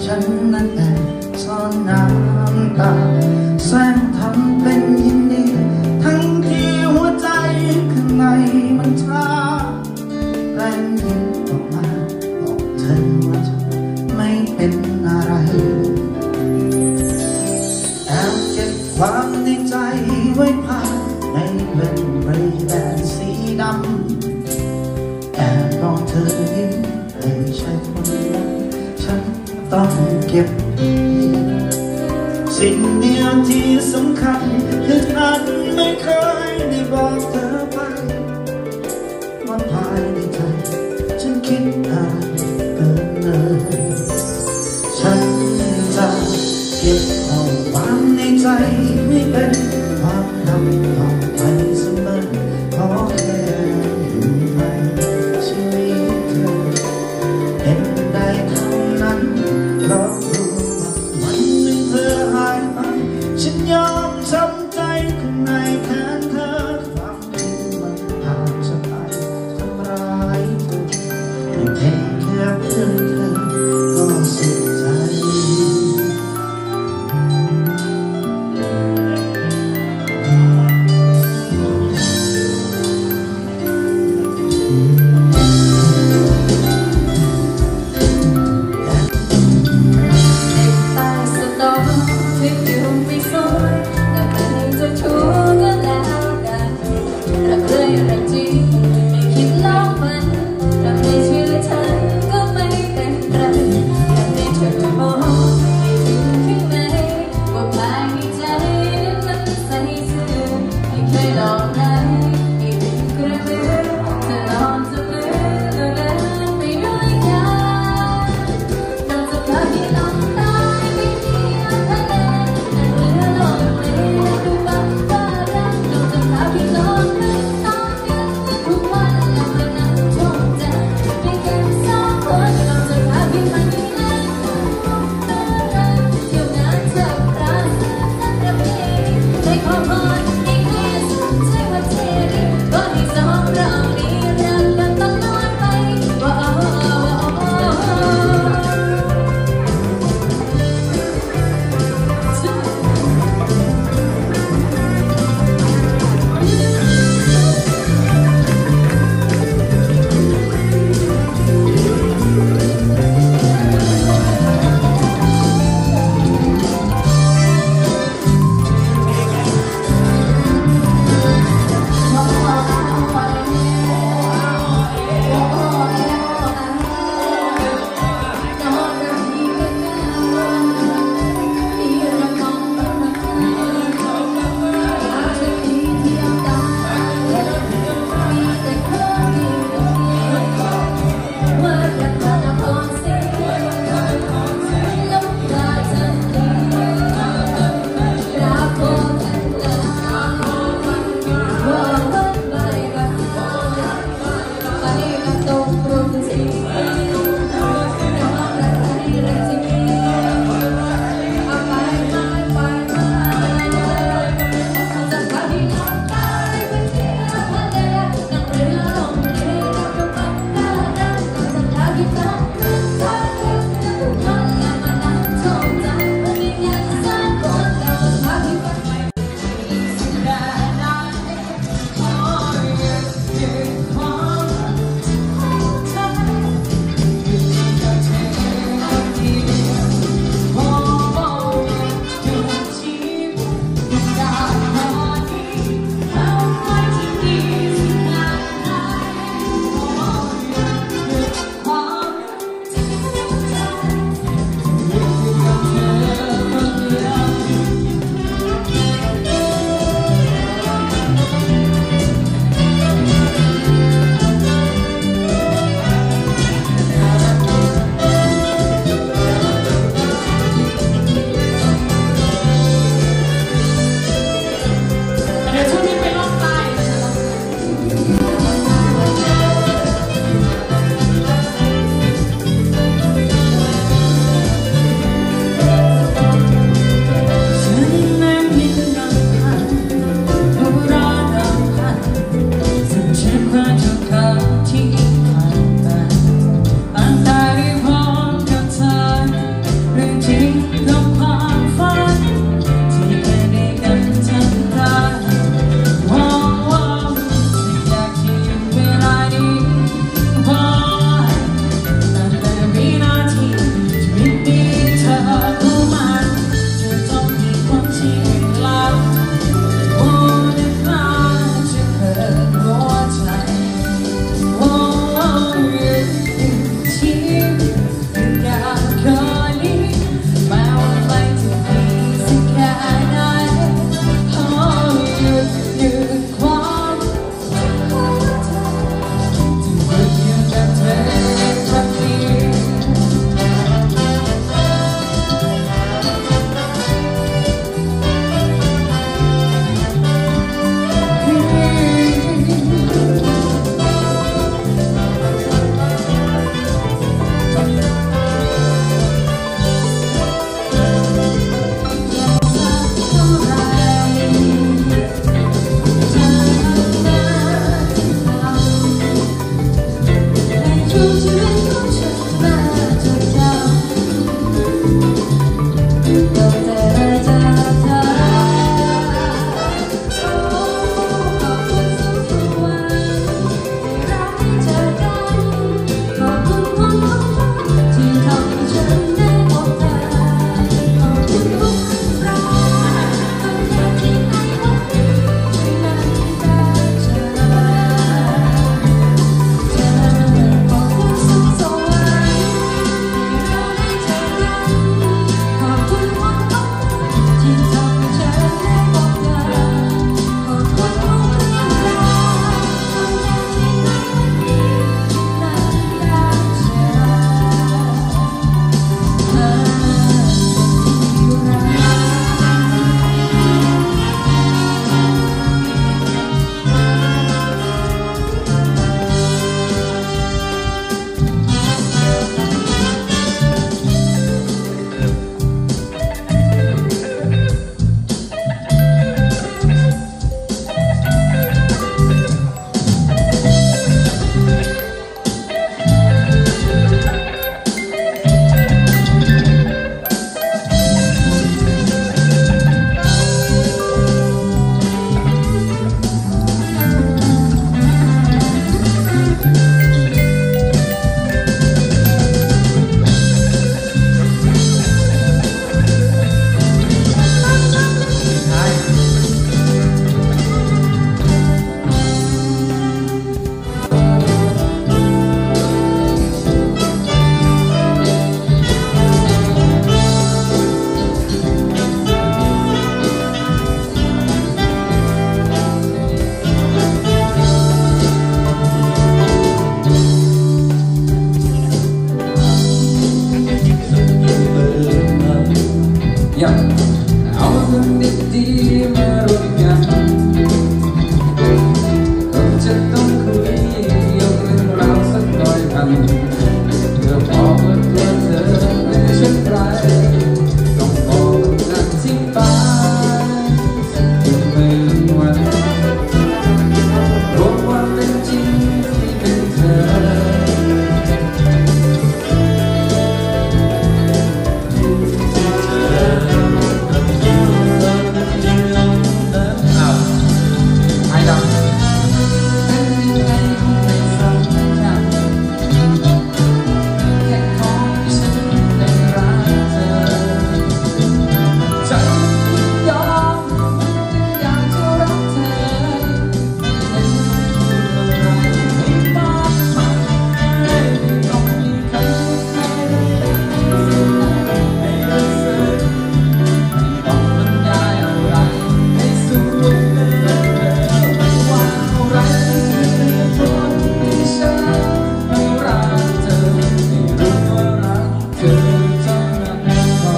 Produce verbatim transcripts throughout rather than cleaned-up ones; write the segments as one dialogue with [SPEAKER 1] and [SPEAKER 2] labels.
[SPEAKER 1] ฉันนั้นแอบซ่อนน้ำตาแสงทำเป็นยินดีทั้งที่หัวใจข้างในมันช้าแรงยิ้มออกมาบอกเธอว่าฉันไม่เป็นอะไรแอบเก็บความในใจไว้ภายในเป็นใบแดงสีดำแอบมองเธอยิ้มให้ใช่คนนั้นฉันต้องเก็บสิ่งเดียวที่สำคัญคือฉันไม่เคยได้บอกเธอไปว่าภายในใจฉันคิดอะไรเกินเลยฉันจะเก็บเอาความในใจไม่เป็นความลับต่อไปเสมอขอแค่อยู่ในชีวิตเธอเป็นได้เท่านั้นเพราะรู้ว่าวันหนึ่งเธอหายไปฉันยอมช้ำใจข้างในแทนเธอความดี
[SPEAKER 2] เธอเท่านั้นพอ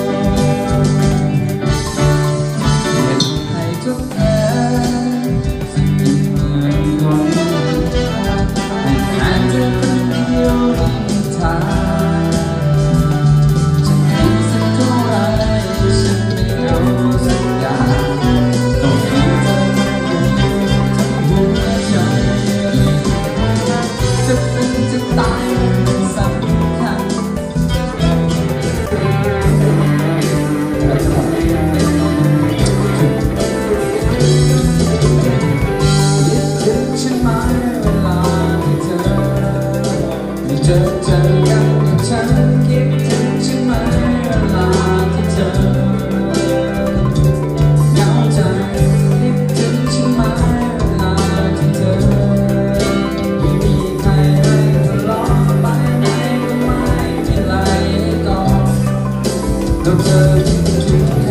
[SPEAKER 2] เป็นให้ทุกแผลสิ่งที่เหมือนคนให้แค่เธอคนเดียวริมทางจะคิดสักเท่าไรฉันไม่เอาสักอย่างต้องมีเธอทั้งหัวใจจะเป็นจะตายมันสำคัญคิดถึงฉันไหมเวลาที่เธอไม่เจอเจอกันกับฉันคิดถึงฉันไหมเวลาที่เธอเหงาใจคิดถึงฉันไหมเวลาที่เธอไม่มีใครให้ทะเลาะไปไหนก็ไม่มีไรก่อนต้องเธอคิดถึงใคร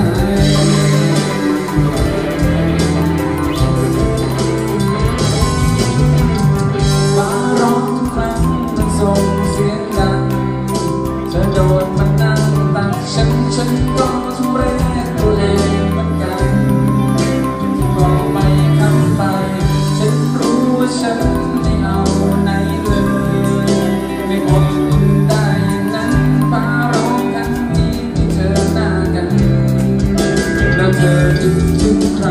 [SPEAKER 2] ฟ้าร้องทุกครั้งมันส่งเสียงดังเธอโดนมันนั่งตักฉันฉันก็ทุเรศตัวเองเหมือนกันที่บอกไปคำไปฉันรู้ว่าฉันไม่เอาไหนเลยไม่อดอยู่ได้อย่างนั้นฟ้าร้องครั้งนี้ที่เธอหน้ากันแล้วเธอคิดถึงใคร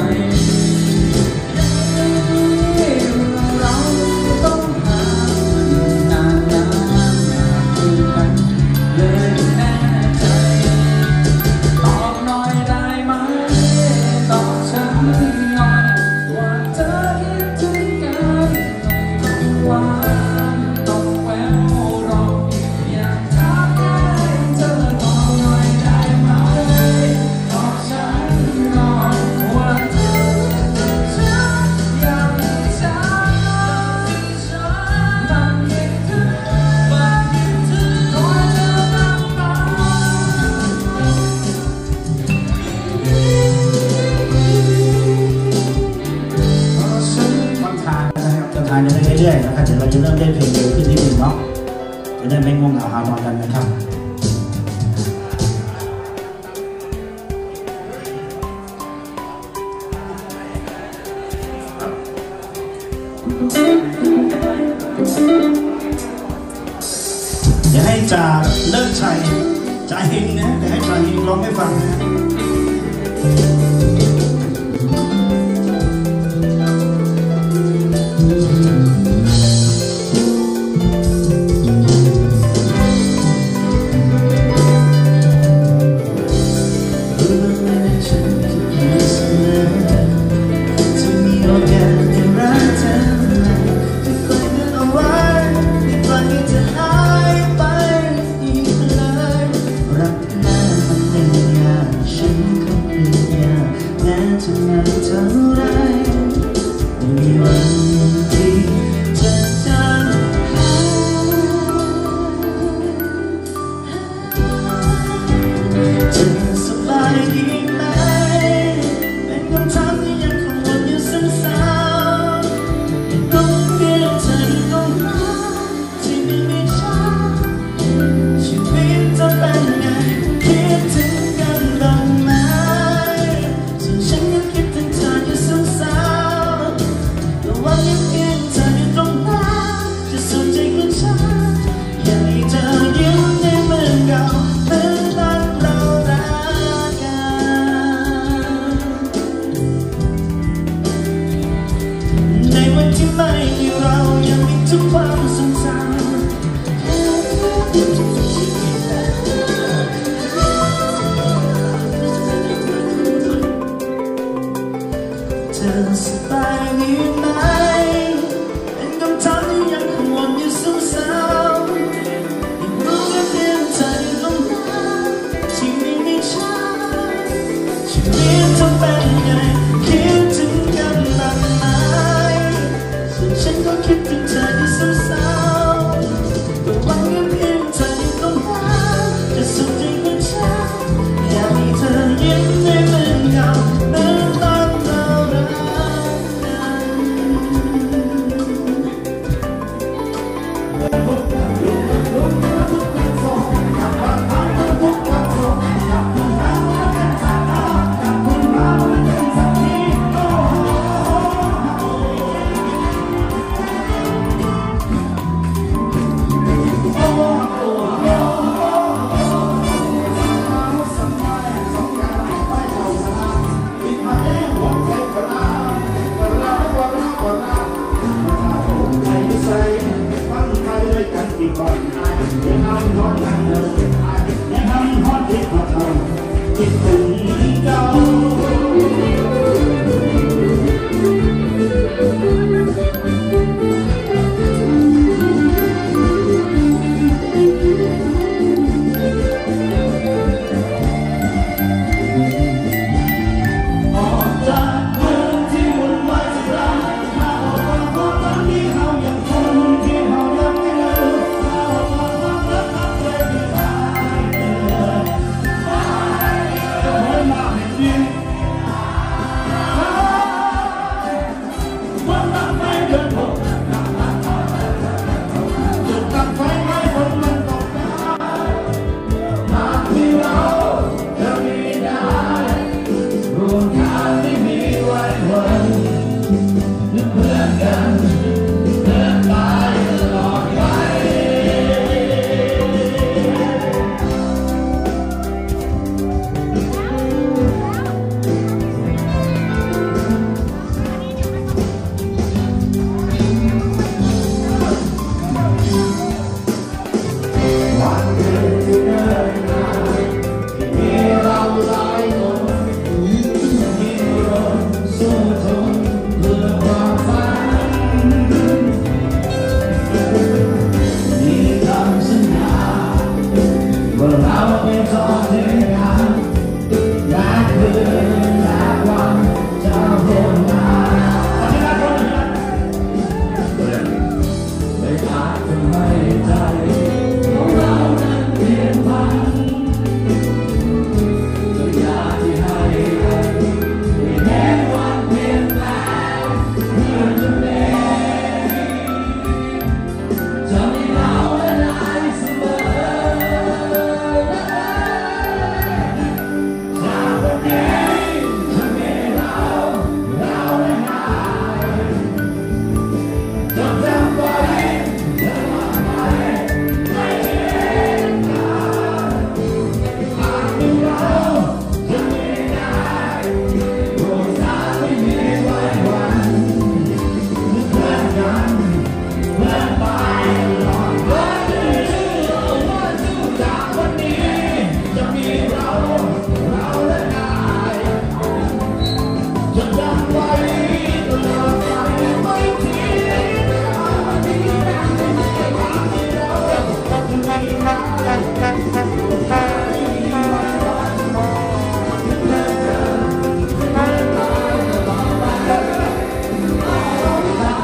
[SPEAKER 2] เราต้องหาอยู่นานนานคุยกันเลยไม่แน่ใจตอบหน่อยได้ไหมตอบฉันหน่อยว่าเธอคิดถึงกันไม่ต้องหวานต้องแววหรอกอยากถามได้เธอตอบหน่อยได้ไหมตอบฉันหน่อยว่าเธอคิดถึงฉันอย่างฉันมันคิดถึงมันคิดถึงขอเธอรับฟังเพราะฉัน
[SPEAKER 1] ต้นทางนะครับต้นทางจะได้เรื่อยๆนะครับเดี๋ยวเราจะเริ่มเล่นเพลงเร็วขึ้นนิดนึงเนาะจะได้ไม่ง่วงเหงาหานอนกันนะครับเดี๋ยวให้จ่าเลิกชัยจ่าเฮงนะเดี๋ยวให้จ่าเฮงร้องให้ฟังนะจะนานเท่าไรไม่มีวันที่คิดถึงเจ้าเราไปต่อ